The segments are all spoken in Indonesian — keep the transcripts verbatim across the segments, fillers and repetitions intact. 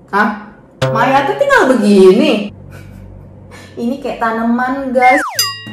Hah? Mayatnya tinggal begini? Ini kayak tanaman, guys.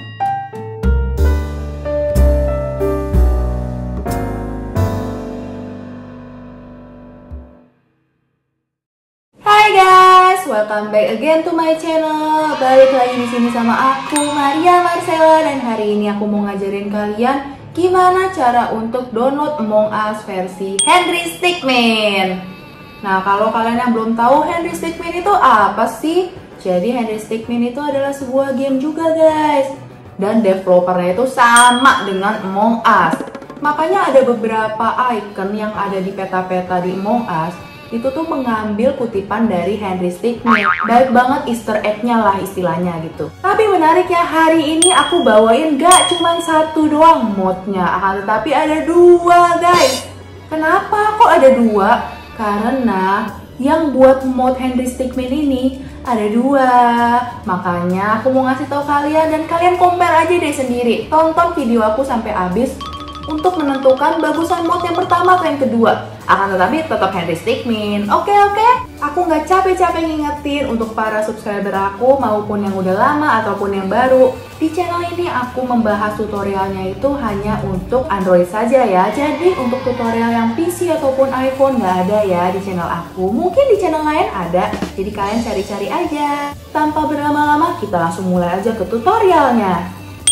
Hai guys, welcome back again to my channel. Balik lagi di sini sama aku, Maria Marcella, dan hari ini aku mau ngajarin kalian gimana cara untuk download Among Us versi Henry Stickmin. Nah, kalau kalian yang belum tahu Henry Stickmin itu apa sih? Jadi Henry Stickmin itu adalah sebuah game juga, guys. Dan developernya itu sama dengan Among Us. Makanya ada beberapa icon yang ada di peta-peta di Among Us itu tuh mengambil kutipan dari Henry Stickmin. Baik banget Easter egg-nya lah istilahnya gitu. Tapi menariknya hari ini aku bawain gak cuma satu doang modnya, akan tetapi ada dua, guys. Kenapa kok ada dua? Karena yang buat mod Henry Stickmin ini ada dua. Makanya aku mau ngasih tahu kalian dan kalian compare aja deh sendiri. Tonton video aku sampai habis untuk menentukan bagusan mod yang pertama atau yang kedua. Akan tetapi tetap Henry Stickmin. Oke oke. Aku nggak capek-capek ngingetin untuk para subscriber aku maupun yang udah lama ataupun yang baru. Di channel ini aku membahas tutorialnya itu hanya untuk Android saja ya. Jadi untuk tutorial yang P C ataupun iPhone nggak ada ya di channel aku. Mungkin di channel lain ada. Jadi kalian cari-cari aja. Tanpa berlama-lama kita langsung mulai aja ke tutorialnya.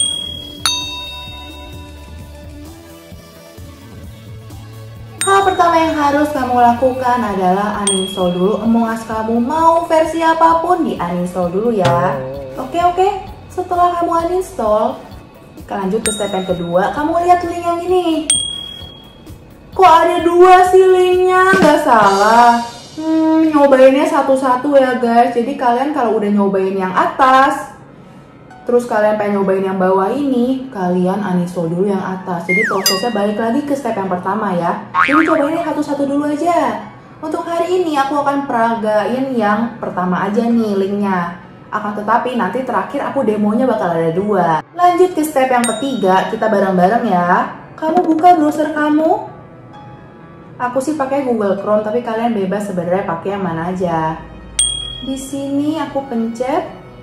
Hal pertama yang harus kamu lakukan adalah uninstall dulu Among Us kamu. Mau versi apapun di uninstall dulu ya. Oke oke. Setelah kamu uninstall, lanjut ke step yang kedua. Kamu lihat link yang ini. Kok ada dua sih linknya? Nggak salah. Hmm, nyobainnya satu-satu ya guys. Jadi kalian kalau udah nyobain yang atas, terus kalian pengen nyobain yang bawah ini, kalian uninstall dulu yang atas. Jadi prosesnya balik lagi ke step yang pertama ya. Jadi cobain satu-satu dulu aja. Untuk hari ini aku akan peragain yang pertama aja nih linknya. Akan tetapi nanti terakhir aku demonya bakal ada dua. Lanjut ke step yang ketiga, kita bareng-bareng ya. Kamu buka browser kamu. Aku sih pakai Google Chrome, tapi kalian bebas sebenarnya pakai yang mana aja. Di sini aku pencet.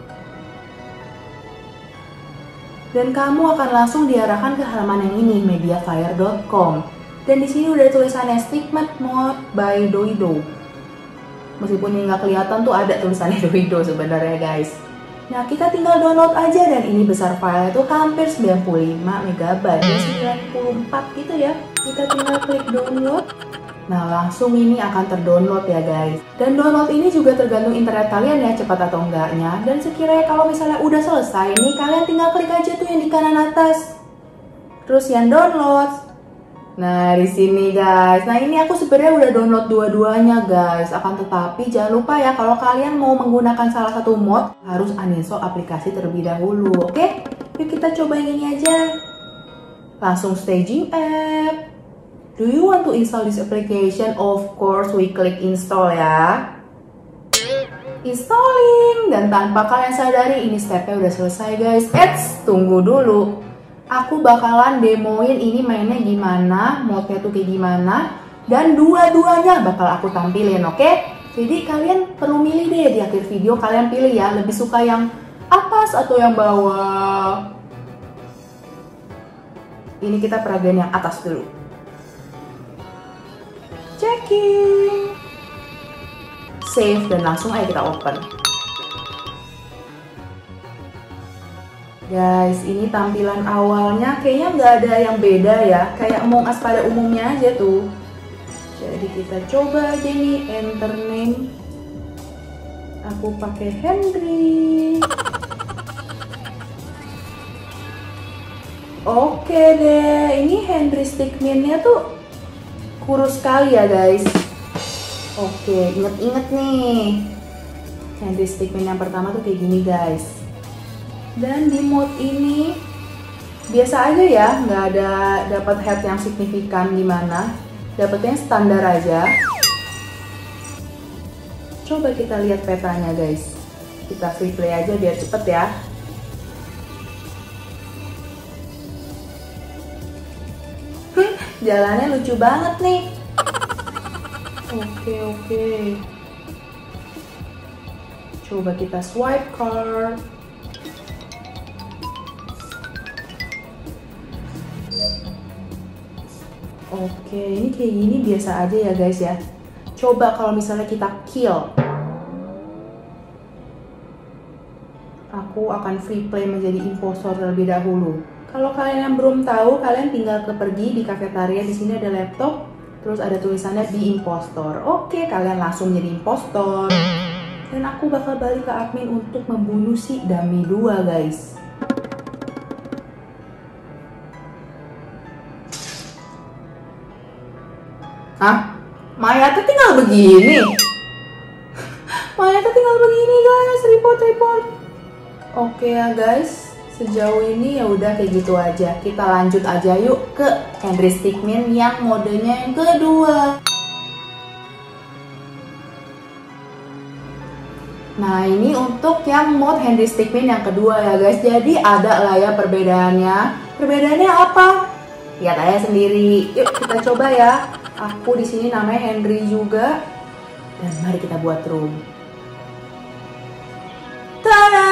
Dan kamu akan langsung diarahkan ke halaman yang ini, mediafire dot com. Dan di sini udah tulisannya Stickmin Mod by Doido. Meskipun ini nggak kelihatan tuh ada tulisannya Doido sebenarnya guys. Nah kita tinggal download aja dan ini besar file itu hampir sembilan puluh lima megabyte, ya sembilan puluh empat gitu ya. Kita tinggal klik download. Nah langsung ini akan terdownload ya guys. Dan download ini juga tergantung internet kalian ya, cepat atau enggaknya. Dan sekiranya kalau misalnya udah selesai nih, kalian tinggal klik aja tuh yang di kanan atas. Terus yang download. Nah di sini guys. Nah ini aku sebenarnya udah download dua-duanya guys. Akan tetapi jangan lupa ya, kalau kalian mau menggunakan salah satu mod harus uninstall aplikasi terlebih dahulu. Oke? Yuk kita coba yang ini aja. Langsung staging app. Do you want to install this application? Of course, we click install ya. Installing. Dan tanpa kalian sadari ini stepnya udah selesai guys. Eits, tunggu dulu. Aku bakalan demoin ini mainnya gimana, modnya tuh kayak gimana. Dan dua-duanya bakal aku tampilin, oke? Okay? Jadi kalian perlu milih deh di akhir video, kalian pilih ya. Lebih suka yang atas atau yang bawah. Ini kita peragain yang atas dulu. Checking, save, dan langsung aja kita open. Guys, ini tampilan awalnya kayaknya nggak ada yang beda ya, kayak Among Us pada umumnya aja tuh. Jadi kita coba aja nih, enter name. Aku pakai Henry. Oke deh, ini Henry Stickmin-nya tuh kurus sekali ya guys. Oke, inget-inget nih, Henry Stickmin yang pertama tuh kayak gini guys. Dan di mod ini biasa aja ya, nggak ada dapat head yang signifikan gimana, dapetnya standar aja. Coba kita lihat petanya guys. Kita free play aja biar cepet ya. Jalannya lucu banget nih. Oke oke. Coba kita swipe card. Oke, ini kayak gini biasa aja ya guys ya. Coba kalau misalnya kita kill. Aku akan free play menjadi impostor terlebih dahulu. Kalau kalian yang belum tahu, kalian tinggal ke pergi di kafetaria. Di sini ada laptop, terus ada tulisannya be impostor. Oke, kalian langsung jadi impostor. Dan aku bakal balik ke admin untuk membunuh si dummy dua guys. Hah? Mayatnya tinggal begini? Mayatnya tinggal begini guys, report report. Oke ya guys, sejauh ini ya udah kayak gitu aja. Kita lanjut aja yuk ke Henry Stickmin yang modenya yang kedua. Nah ini untuk yang mod Henry Stickmin yang kedua ya guys. Jadi ada lah ya perbedaannya. Perbedaannya apa? Lihat aja sendiri. Yuk kita coba ya. Aku di sini namanya Henry juga. Dan mari kita buat room. Tada!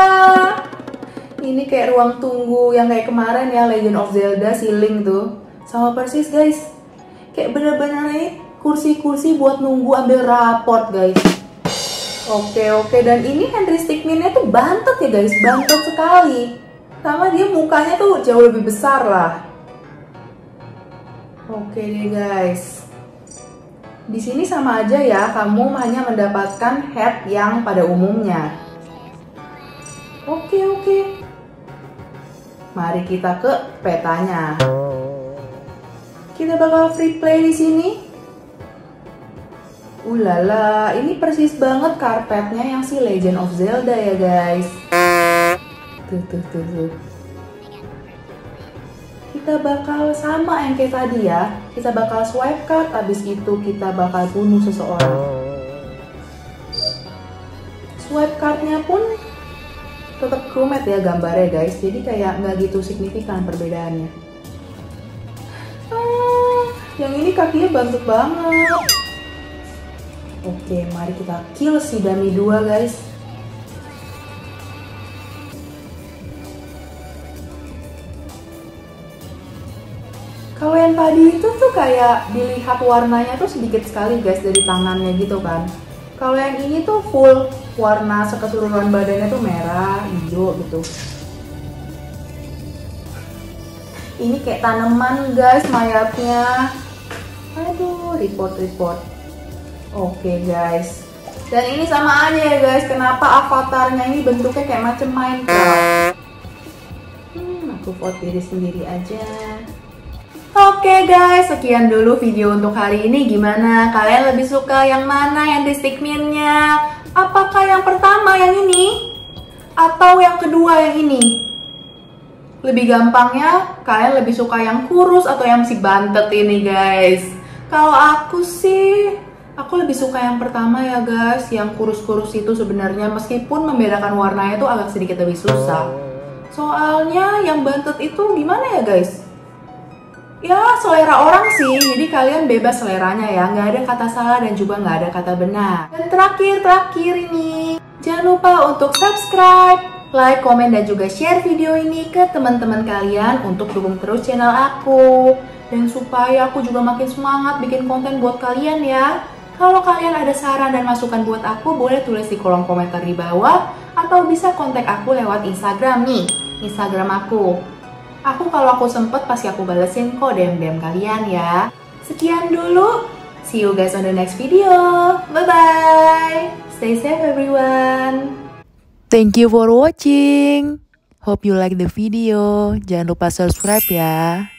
Ini kayak ruang tunggu yang kayak kemarin ya, Legend of Zelda si Link tuh. Sama persis guys. Kayak bener-bener nih kursi-kursi buat nunggu ambil raport guys. Oke oke, dan ini Henry Stickminnya tuh bantet ya guys, bantet sekali. Sama dia mukanya tuh jauh lebih besar lah. Oke deh guys. Di sini sama aja ya, kamu hanya mendapatkan head yang pada umumnya. Oke oke. Mari kita ke petanya. Kita bakal free play di sini. Ulala, ini persis banget karpetnya yang si Legend of Zelda ya guys. Tuh tuh tuh tuh. Kita bakal sama yang kayak tadi ya. Kita bakal swipe card, abis itu kita bakal bunuh seseorang. Swipe cardnya pun tetap crewmate ya gambarnya guys. Jadi kayak nggak gitu signifikan perbedaannya. Ah, yang ini kakinya bantet banget. Oke, mari kita kill si dummy dua guys. Kalau yang tadi itu tuh kayak dilihat warnanya tuh sedikit sekali guys dari tangannya gitu kan. Kalau yang ini tuh full warna keseluruhan badannya tuh merah, hijau gitu. Ini kayak tanaman guys mayatnya. Aduh, report report. Oke guys. Dan ini sama aja ya guys. Kenapa avatarnya ini bentuknya kayak macam Minecraft? Hmm, aku vote diri sendiri aja. Oke guys, sekian dulu video untuk hari ini. Gimana? Kalian lebih suka yang mana yang di Stickminnya? Apakah yang pertama yang ini? Atau yang kedua yang ini? Lebih gampangnya, kalian lebih suka yang kurus atau yang si bantet ini guys? Kalau aku sih, aku lebih suka yang pertama ya guys. Yang kurus-kurus itu sebenarnya meskipun membedakan warnanya itu agak sedikit lebih susah. Soalnya yang bantet itu gimana ya guys? Ya selera orang sih, jadi kalian bebas seleranya ya, nggak ada kata salah dan juga nggak ada kata benar. Dan terakhir-terakhir ini, jangan lupa untuk subscribe, like, komen, dan juga share video ini ke teman-teman kalian untuk dukung terus channel aku. Dan supaya aku juga makin semangat bikin konten buat kalian ya. Kalau kalian ada saran dan masukan buat aku, boleh tulis di kolom komentar di bawah, atau bisa kontak aku lewat Instagram nih, Instagram aku. Aku kalau aku sempet pasti aku balesin kok D M-D M kalian ya. Sekian dulu. See you guys on the next video. Bye-bye. Stay safe everyone. Thank you for watching. Hope you like the video. Jangan lupa subscribe ya.